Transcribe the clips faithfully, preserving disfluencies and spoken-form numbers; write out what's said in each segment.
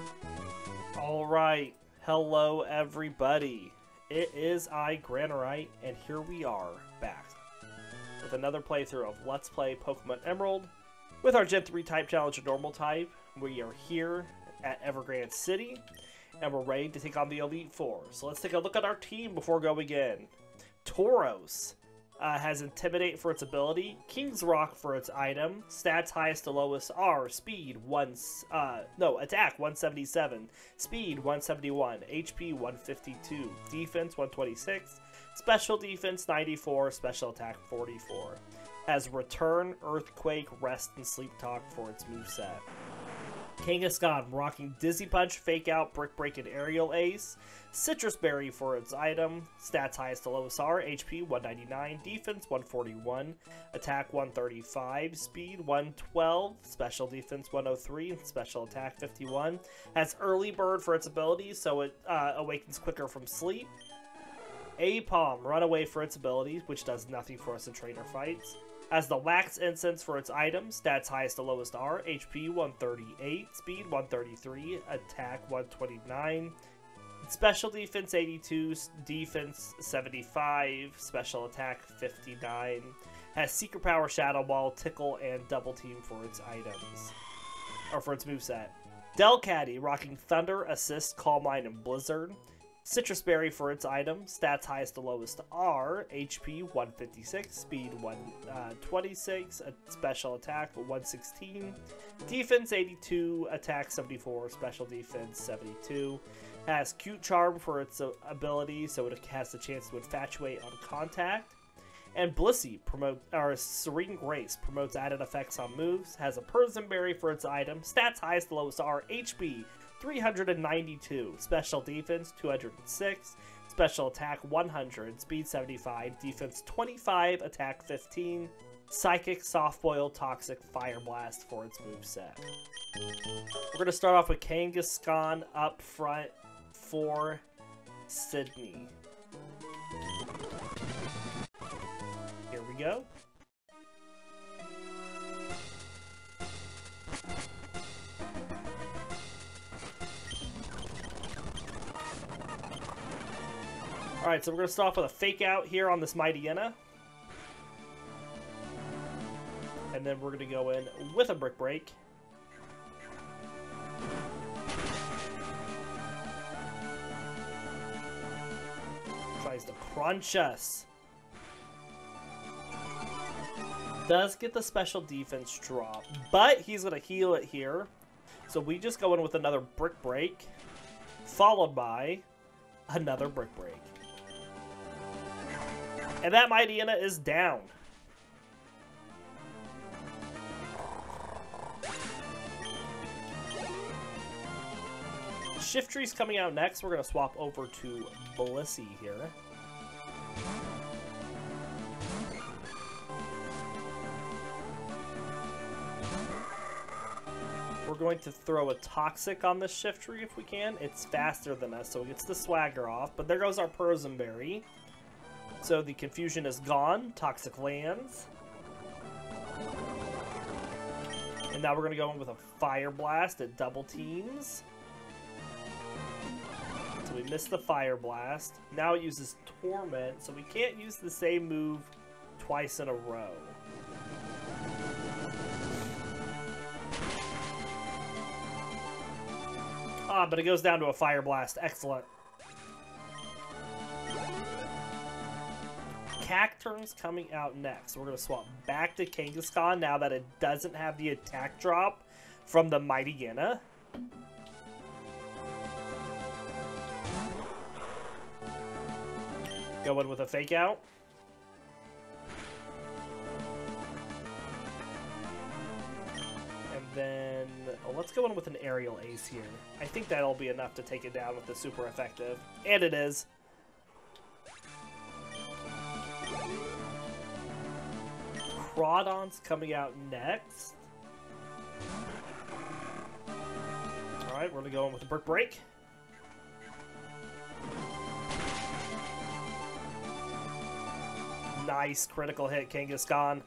Alright, hello everybody. It is I, Granorite, and here we are, back with another playthrough of Let's Play Pokemon Emerald with our Gen three type challenge normal type. We are here at Evergrande City, and we're ready to take on the Elite Four. So let's take a look at our team before going in. Tauros uh, has Intimidate for its ability, King's Rock for its item, stats highest to lowest are Speed one, uh, no, Attack one seventy-seven, Speed one seventy-one, H P one fifty-two, Defense one twenty-six, Special Defense ninety-four, Special Attack forty-four. Has Return, Earthquake, Rest, and Sleep Talk for its moveset. Kangaskhan rocking Dizzy Punch, Fake Out, Brick Break, and Aerial Ace. Citrus Berry for its item. Stats highest to lowest are H P one ninety-nine, Defense one forty-one, Attack one thirty-five, Speed one twelve, Special Defense one oh three, and Special Attack fifty-one. Has Early Bird for its abilities, so it uh, awakens quicker from sleep. Aipom, Runaway for its abilities, which does nothing for us in trainer fights. Has the Wax Incense for its items, stats highest to lowest are H P one thirty-eight, Speed one thirty-three, Attack one twenty-nine, Special Defense eighty-two, Defense seventy-five, Special Attack fifty-nine. Has Secret Power, Shadow Ball, Tickle, and Double Team for its items, or for its moveset. Delcatty, rocking Thunder, Assist, Calm Mind, and Blizzard. Citrus Berry for its item, stats highest to lowest are H P one fifty-six, Speed one twenty-six, a Special Attack one sixteen, Defense eighty-two, Attack seventy-four, Special Defense seventy-two. Has Cute Charm for its ability, so it has the chance to infatuate on contact. And Blissey, promote, or Serene Grace, promotes added effects on moves. Has a Persian Berry for its item, stats highest to lowest are H P three ninety-two, Special Defense two hundred six, Special Attack one hundred, Speed seventy-five, Defense twenty-five, Attack fifteen, Psychic, Soft Boil, Toxic, Fire Blast for its moveset. We're going to start off with Kangaskhan up front for Sydney. Here we go. Alright, so we're going to start off with a Fake Out here on this Mightyena. And then we're going to go in with a Brick Break. Tries to crunch us. Does get the Special Defense drop, but he's going to heal it here. So we just go in with another Brick Break, followed by another Brick Break. And that Mightyena is down. Shifttree's coming out next. We're going to swap over to Blissey here. We're going to throw a Toxic on the Shifttree if we can. It's faster than us, so it gets the Swagger off. But there goes our Persian Berry. So the confusion is gone. Toxic lands. And now we're going to go in with a Fire Blast at double teams. So we missed the Fire Blast. Now it uses Torment, so we can't use the same move twice in a row. Ah, but it goes down to a Fire Blast. Excellent. Cacturn's coming out next. We're going to swap back to Kangaskhan now that it doesn't have the attack drop from the Mightyena. Go in with a Fake Out. And then oh, let's go in with an Aerial Ace here. I think that'll be enough to take it down with the super effective. And it is. Crawdon's coming out next. Alright, we're going to go in with a Brick Break. Nice critical hit, Kangaskhan.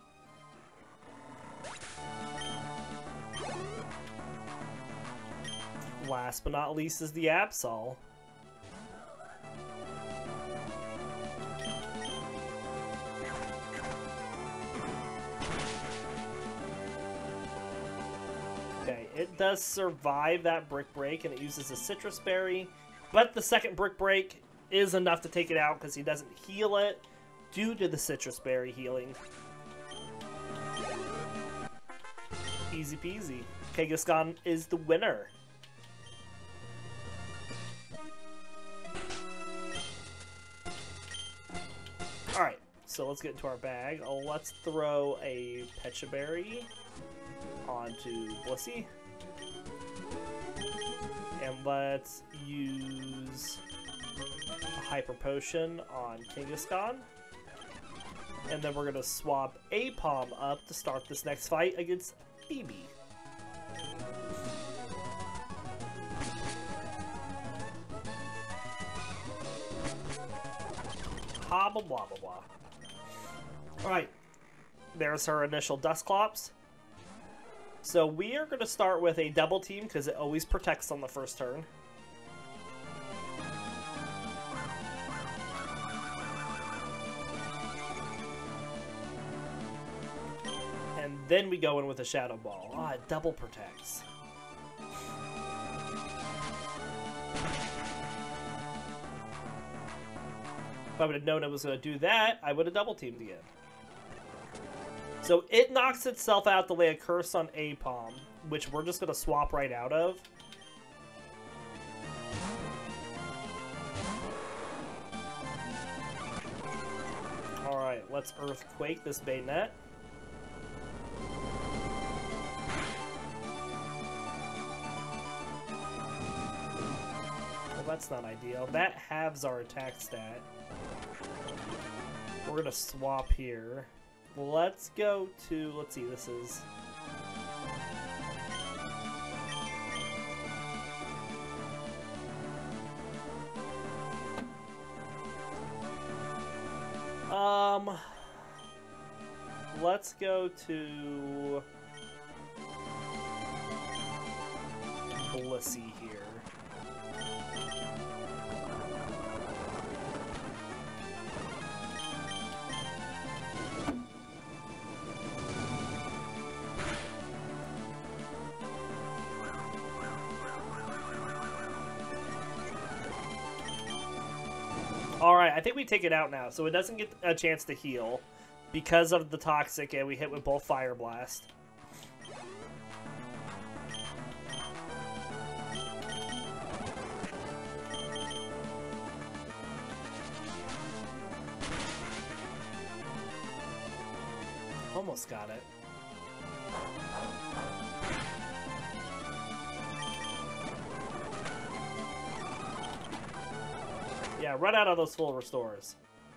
last but not least is the Absol. Okay, it does survive that Brick Break, and it uses a Citrus Berry, but the second Brick Break is enough to take it out because he doesn't heal it due to the Citrus Berry healing. Easy peasy. Kangaskhan is the winner. Alright, so let's get into our bag. Oh, let's throw a Pecha Berry onto Blissey. And let's use a Hyper Potion on Kangaskhan. And then we're going to swap Aipom up to start this next fight against Phoebe. Ha blah blah blah blah. Alright, there's her initial Dusclops. So we are going to start with a double team because it always protects on the first turn. And then we go in with a Shadow Ball. Ah, it double protects. If I would have known it was going to do that, I would have double teamed again. So it knocks itself out to lay a curse on Aipom, which we're just going to swap right out of. Alright, let's Earthquake this Bayonet. Well, that's not ideal. That halves our attack stat. We're going to swap here. Let's go to, let's see, this is... Um... Let's go to... Blissey here. Alright, I think we take it out now, so it doesn't get a chance to heal because of the Toxic, and we hit with both Fire Blast. Almost got it. Yeah, run out of those full restores.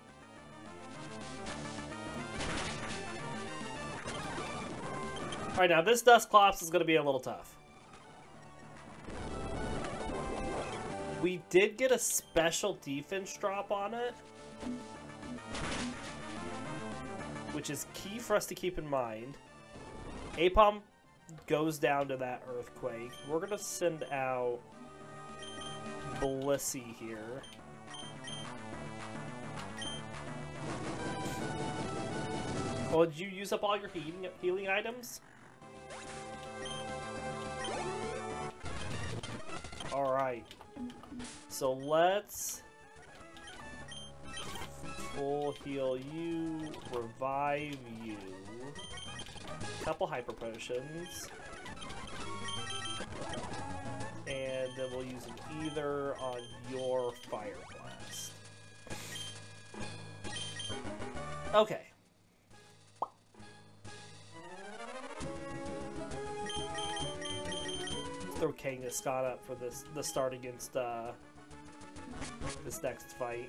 Alright, now this Dusclops is going to be a little tough. We did get a special defense drop on it, which is key for us to keep in mind. Aipom goes down to that Earthquake. We're going to send out Blissey here. Oh, did you use up all your healing, healing items? Alright. So let's full heal you, revive you. Couple Hyper Potions. And then we'll use an Ether on your Fire Blast. Okay. Throw Kangaskhan up for this the start against uh, this next fight.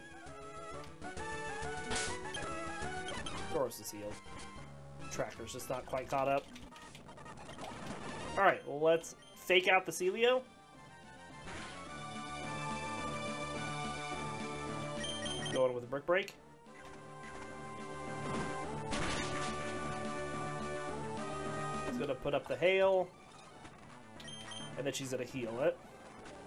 Tauros is healed. Tracker's just not quite caught up. Alright, well, let's fake out the Celio. Going with a Brick Break. He's gonna put up the Hail. And then she's gonna heal it.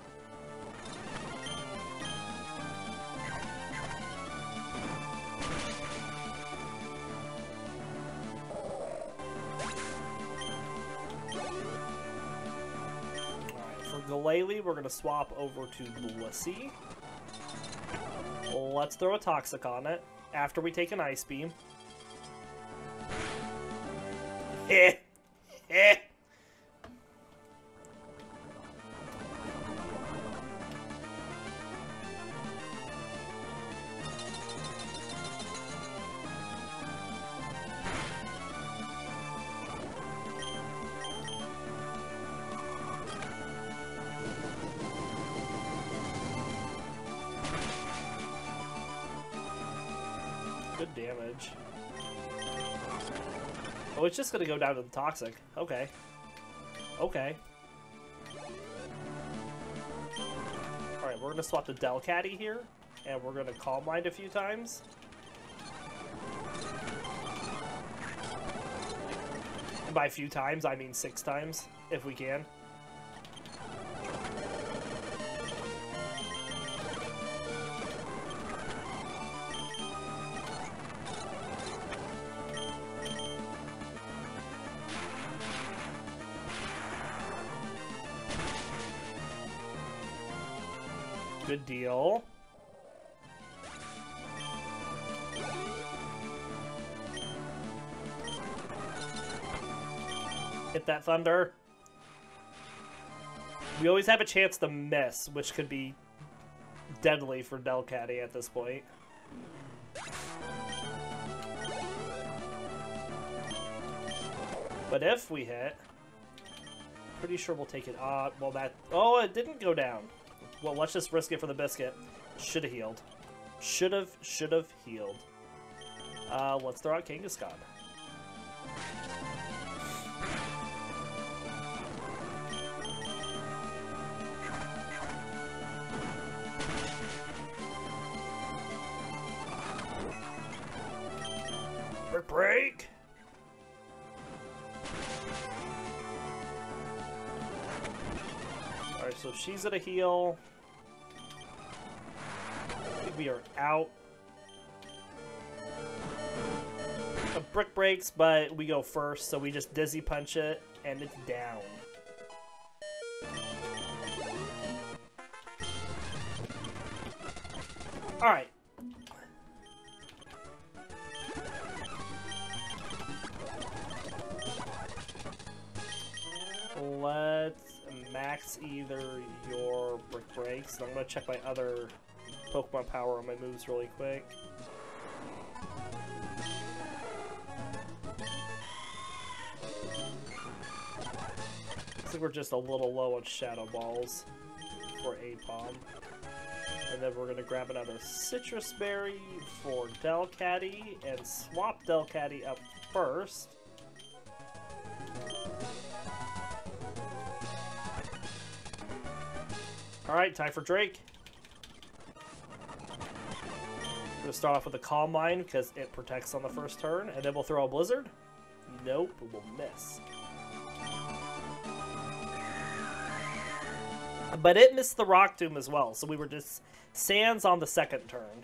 Glalie, we're going to swap over to Blissey. Let's throw a Toxic on it after we take an Ice Beam. Eh. Eh. Good damage. Oh, it's just gonna go down to the Toxic. Okay. Okay. Alright, we're gonna swap the Delcatty here, and we're gonna Calm Mind a few times. And by a few times, I mean six times, if we can. Good deal. Hit that thunder. We always have a chance to miss, which could be deadly for Delcatty at this point. But if we hit, pretty sure we'll take it off. Well, that... Oh, it didn't go down. Well, let's just risk it for the biscuit. Should have healed. Should have, should have healed. Uh, let's throw out Kangaskhan. Brick break! Alright, so she's at a heal. I think we are out. A brick breaks, but we go first, so we just Dizzy Punch it, and it's down. Alright. Let's max either your brick breaks. I'm gonna check my other Pokemon power on my moves really quick. Looks like we're just a little low on Shadow Balls for Aipom. And then we're gonna grab another Citrus Berry for Delcatty and swap Delcatty up first. Alright, time for Drake. We're gonna start off with a Calm Mind because it protects on the first turn, and then we'll throw a Blizzard. Nope, we'll miss. But it missed the Rock Tomb as well, so we were just Sands on the second turn.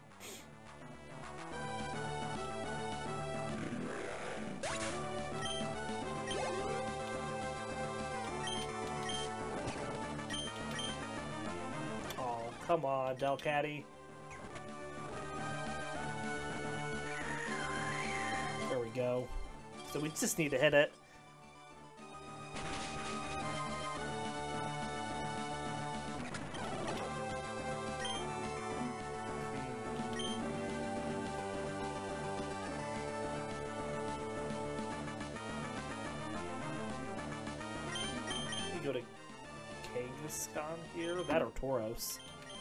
Come on, Delcatty. There we go. So we just need to hit it. We go to Kangaskhan here. That or Tauros.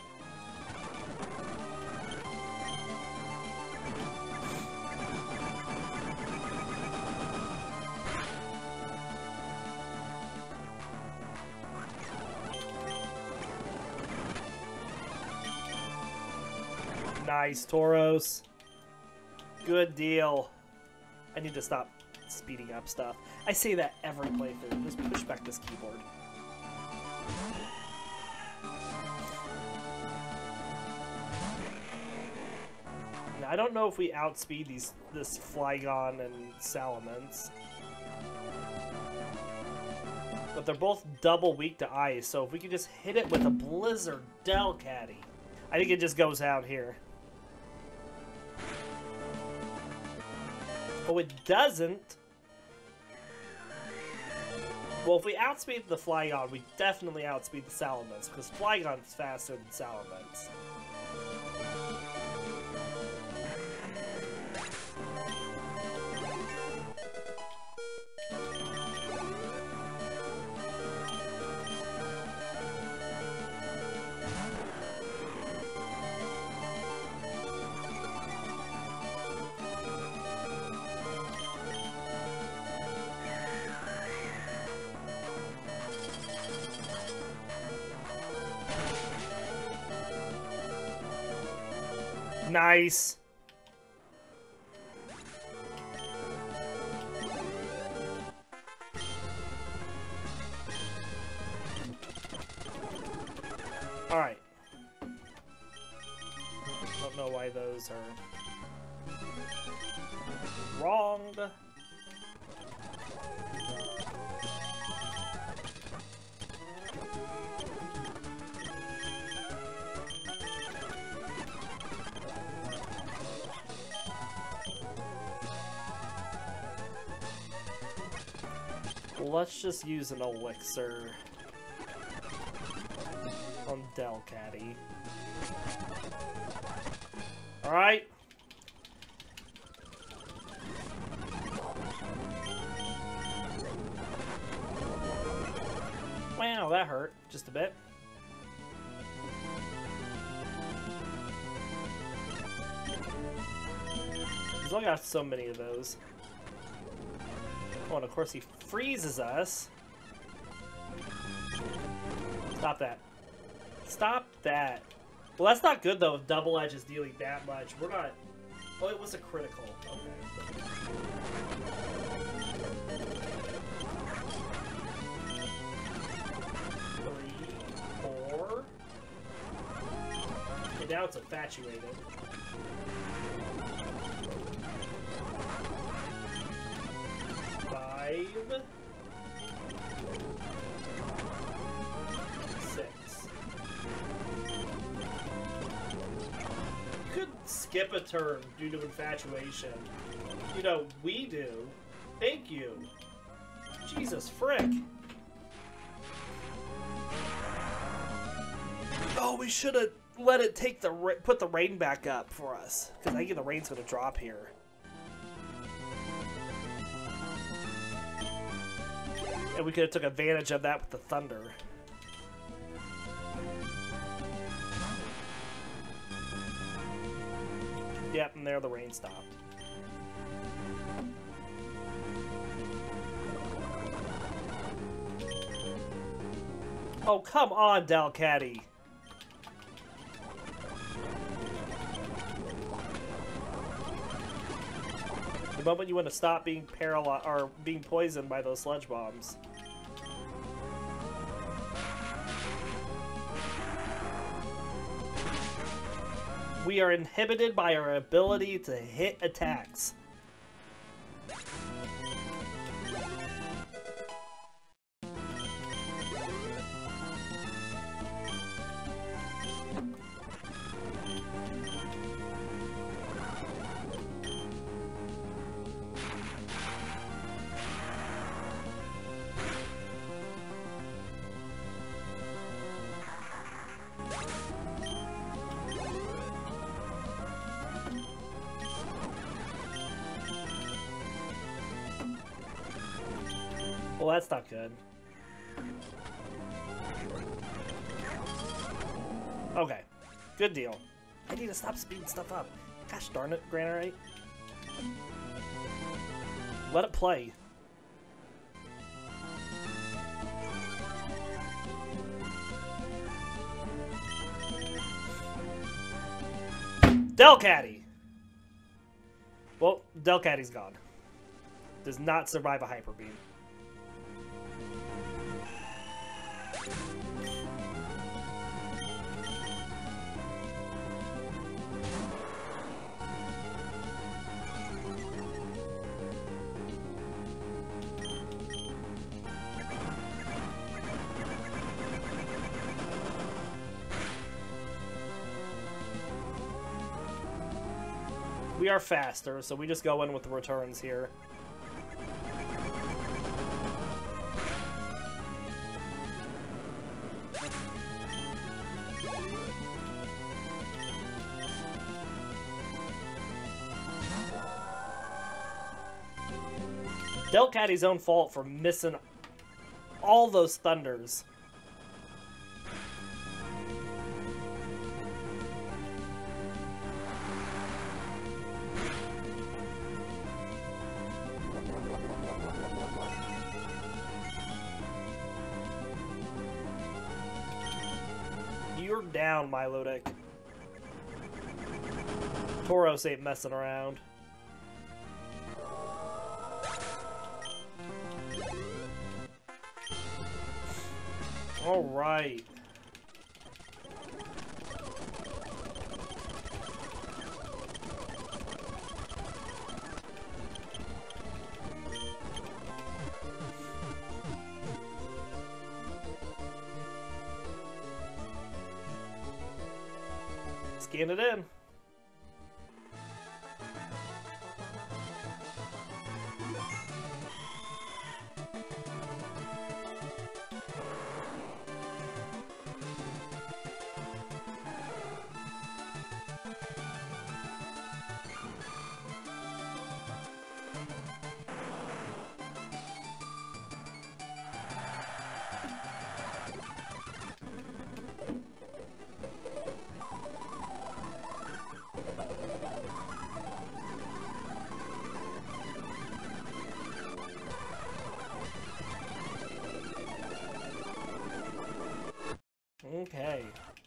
Nice, Tauros. Good deal. I need to stop speeding up stuff. I say that every playthrough. Just push back this keyboard. Now, I don't know if we outspeed these this Flygon and Salamence. But they're both double weak to ice, so if we could just hit it with a Blizzard Delcatty, I think it just goes out here. Oh, it doesn't. Well, if we outspeed the Flygon, we definitely outspeed the Salamence, because Flygon is faster than Salamence. Nice. All right. Don't know why those are wrong. Let's just use an elixir on Delcatty. Alright. Wow, that hurt just a bit. He's only got so many of those. Oh, and of course he freezes us. Stop that. Stop that. Well, that's not good, though, if Double Edge is dealing that much. We're not... Oh, it was a critical. Okay. Three, four... Okay, now it's infatuated. Five... Six. Could skip a turn due to infatuation. You know, we do. Thank you. Jesus frick. Oh, we should have let it take the ra put the rain back up for us, because I think the rain's gonna drop here. And we could have took advantage of that with the thunder. Yep, and there the rain stopped. Oh, come on, Delcatty. The moment you want to stop being paralyzed or being poisoned by those sludge bombs. We are inhibited by our ability to hit attacks. Well, that's not good. Okay. Good deal. I need to stop speeding stuff up. Gosh darn it, Granorite. Let it play. Delcatty! Well, Delcatty's gone. Does not survive a Hyper Beam. we are faster, so we just go in with the returns here. Delcatty's own fault for missing all those thunders. You're down, Milotic. Tauros ain't messing around. All right. Scan it in. Okay.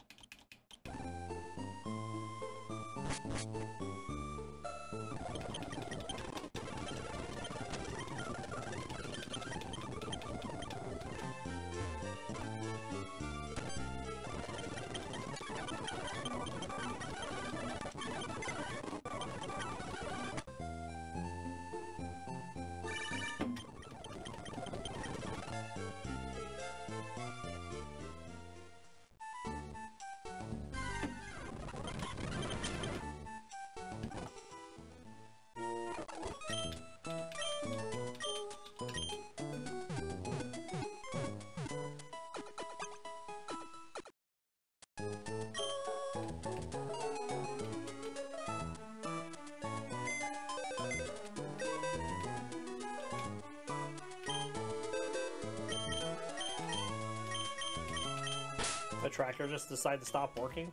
The tracker just decided to stop working?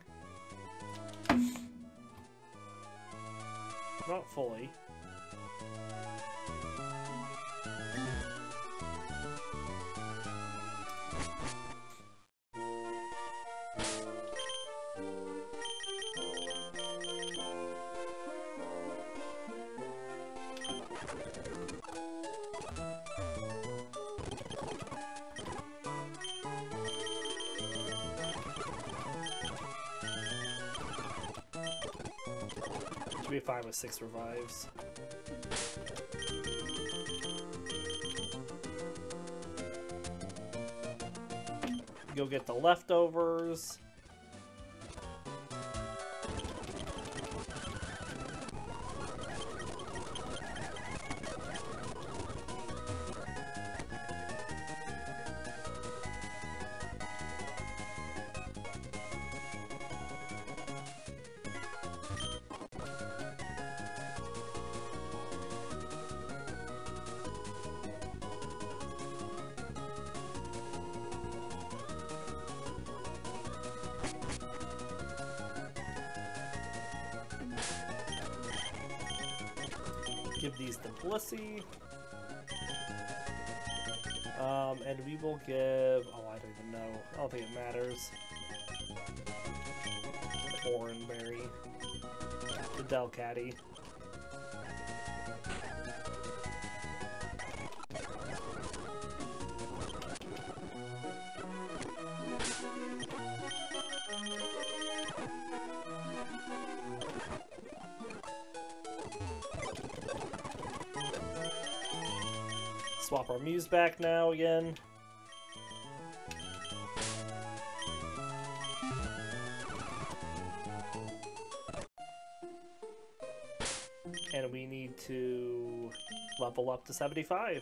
Not fully. Should be fine with six revives. Go get the leftovers. Give these to Blissey. Um, and we will give... Oh, I don't even know. I don't think it matters. Oranberry. The Delcatty. Swap our Muse back now again. And we need to level up to seventy-five.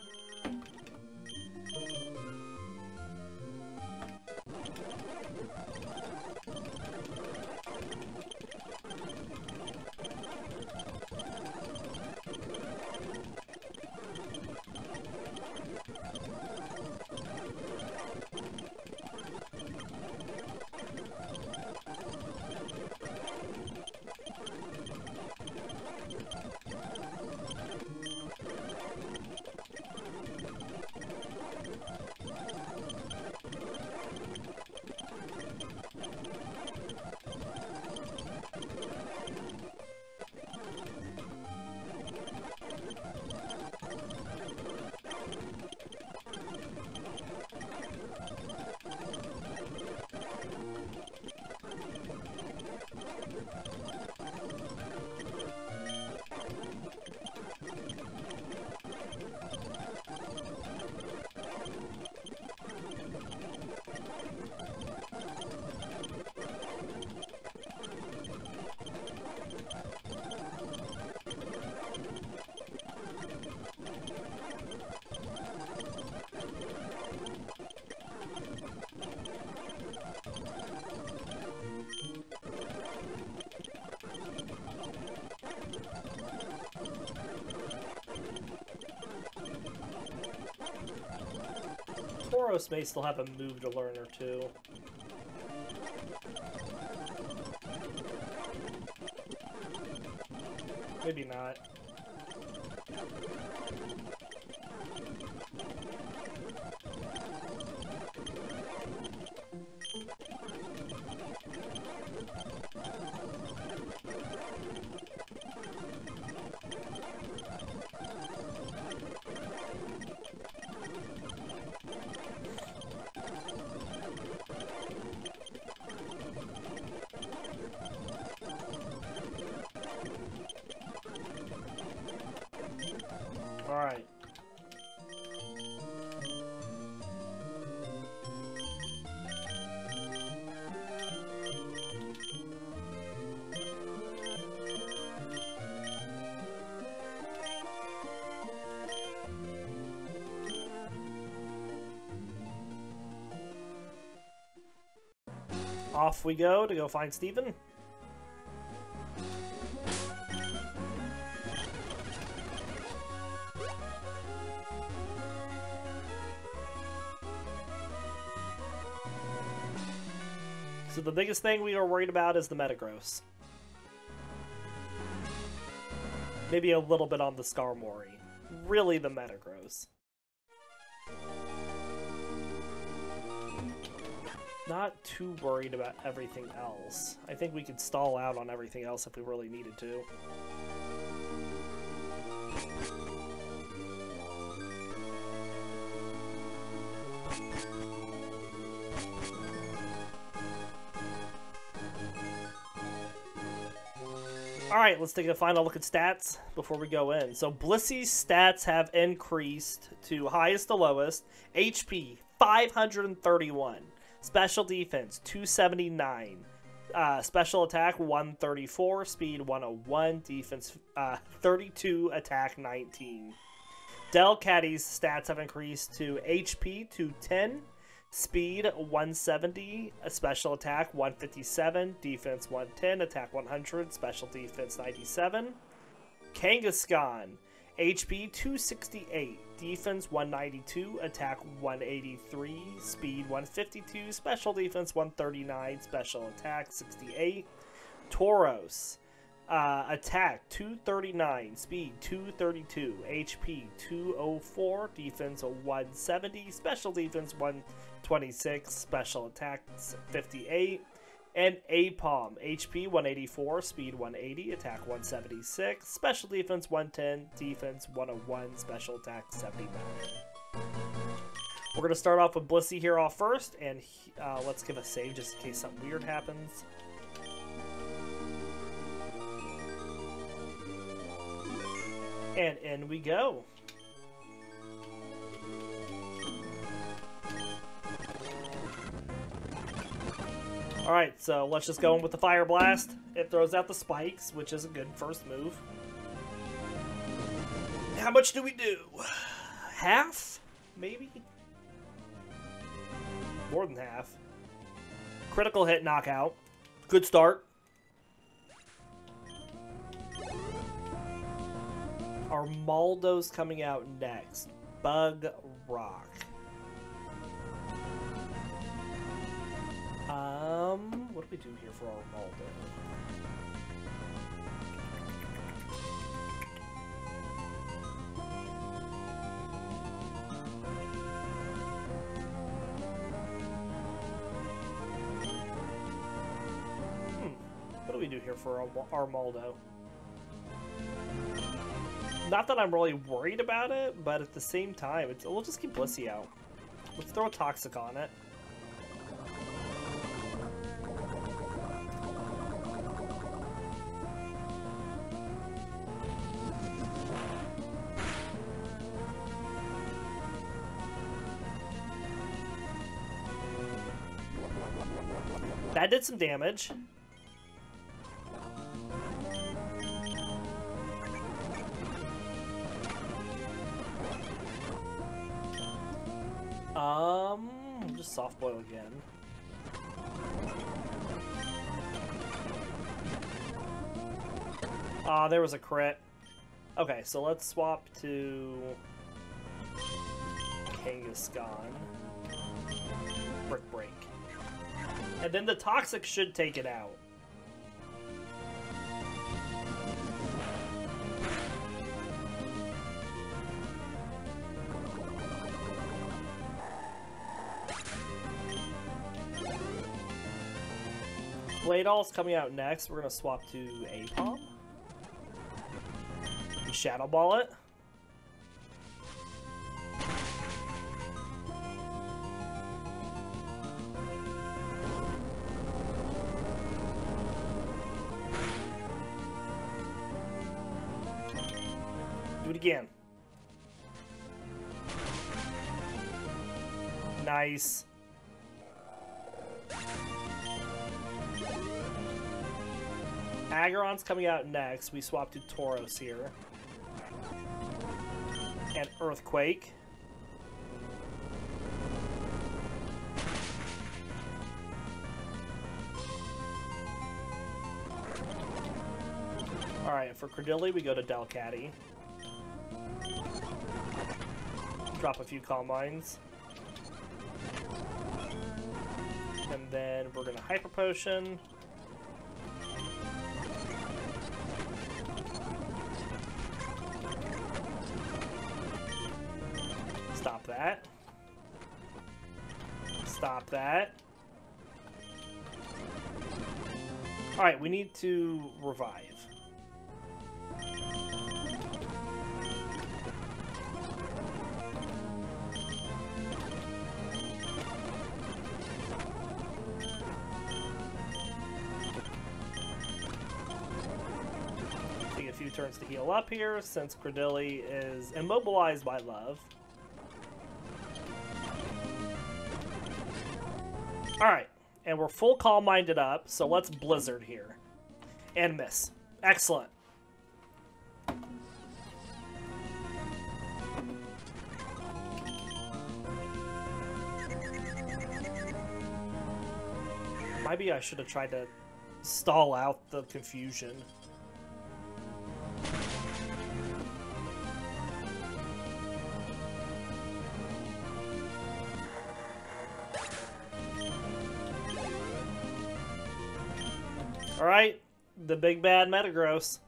Tauros may still have a move to learn or two. Maybe not. Alright. Off we go to go find Steven. So the biggest thing we are worried about is the Metagross. Maybe a little bit on the Skarmory. Really the Metagross. Not too worried about everything else. I think we could stall out on everything else if we really needed to. Alright, let's take a final look at stats before we go in. So Blissey's stats have increased to highest to lowest. H P, five hundred thirty-one. Special defense, two seventy-nine. Uh, special attack, one thirty-four. Speed, one oh one. Defense, uh, thirty-two. Attack, nineteen. Delcatty's stats have increased to H P, two ten. Speed, one seventy. A special attack, one fifty-seven. Defense, one ten. Attack, one hundred. Special defense, ninety-seven. Kangaskhan, H P, two sixty-eight. Defense, one ninety-two. Attack, one eighty-three. Speed, one fifty-two. Special defense, one thirty-nine. Special attack, sixty-eight. Tauros, uh, attack, two thirty-nine. Speed, two thirty-two. H P, two oh four. Defense, one seventy. Special defense, one twenty-six. Special attack, fifty-eight. And Aipom, H P one eighty-four, Speed one eighty, Attack one seventy-six, Special Defense one ten, Defense one oh one, Special Attack seventy-nine. We're going to start off with Blissey here off first, and uh, let's give a save just in case something weird happens. And in we go. Alright, so let's just go in with the Fire Blast. It throws out the spikes, which is a good first move. how much do we do? Half? Maybe? More than half. Critical hit knockout. Good start. Armaldo's coming out next. Bug Rock. Um, what do we do here for Armaldo? Hmm, what do we do here for Ar Armaldo? Not that I'm really worried about it, but at the same time, it's, we'll just keep Blissey out. Let's throw a Toxic on it. That did some damage. Um, just soft boil again. Ah, uh, there was a crit. Okay, so let's swap to Kangaskhan. Brick Break. And then the Toxic should take it out. Bladeall's coming out next. We're going to swap to Aipom. Shadow Ball it. Do it again. Nice. Aggron's coming out next. We swap to Tauros here. And Earthquake. Alright, for Credilli, we go to Delcatty. Drop a few Calm Minds. And then we're going to Hyper Potion. Stop that. Stop that. Alright, we need to revive. Take a few turns to heal up here since Credilli is immobilized by love. Alright, and we're full Calm Minded up, so let's Blizzard here. And miss. Excellent. Maybe I should have tried to stall out the confusion. Alright, the big bad Metagross.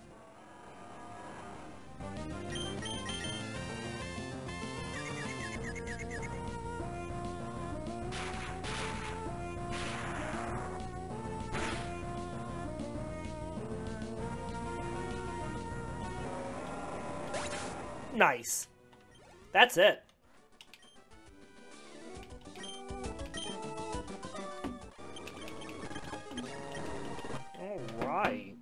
Nice. That's it. Alright.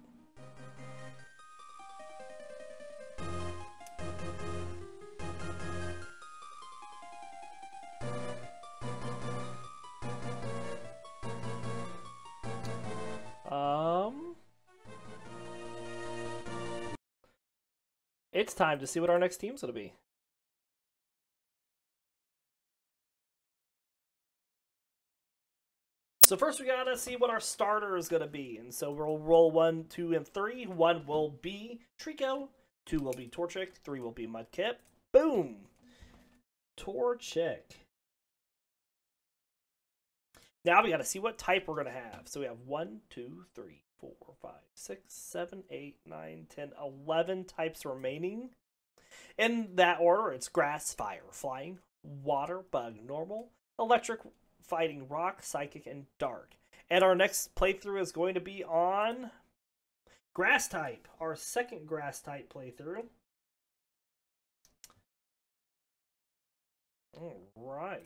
Um... It's time to see what our next team's going to be. So first we gotta see what our starter is gonna be, and so we'll roll one, two, and three. One will be Trico, two will be Torchic, three will be Mudkip. Boom! Torchic. Now we gotta see what type we're gonna have. So we have one, two, three, four, five, six, seven, eight, nine, ten, eleven types remaining. In that order, it's Grass, Fire, Flying, Water, Bug, Normal, Electric, Fighting, Rock, Psychic, and Dark. And our next playthrough is going to be on Grass type, our second Grass type playthrough. Alright.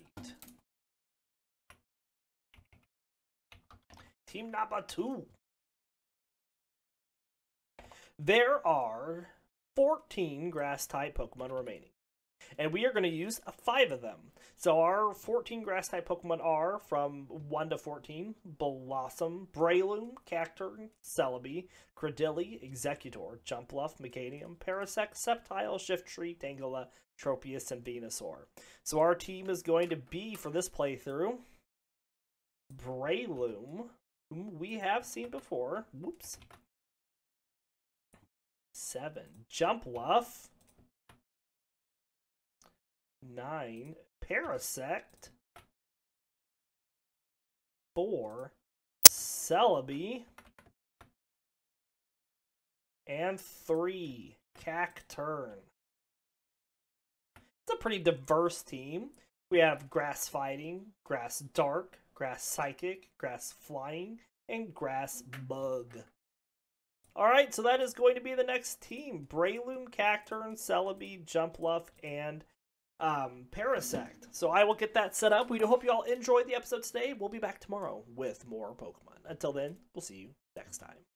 Team number two. There are fourteen Grass type Pokemon remaining. And we are going to use five of them. So our fourteen Grass-type Pokemon are, from one to fourteen, Blossom, Breloom, Cacturn, Celebi, Credilli, Executor, Jumpluff, Mecanium, Parasect, Sceptile, Shiftry, Tangela, Tropius, and Venusaur. So our team is going to be, for this playthrough, Breloom, whom we have seen before. Whoops. Seven. Jumpluff. Nine. Parasect. Four. Celebi. And three. Cacturn. It's a pretty diverse team. We have Grass Fighting, Grass Dark, Grass Psychic, Grass Flying, and Grass Bug. Alright, so that is going to be the next team. Breloom, Cacturn, Celebi, Jumpluff, and um, Parasect. So I will get that set up. We do hope you all enjoyed the episode today. We'll be back tomorrow with more Pokemon. Until then, we'll see you next time.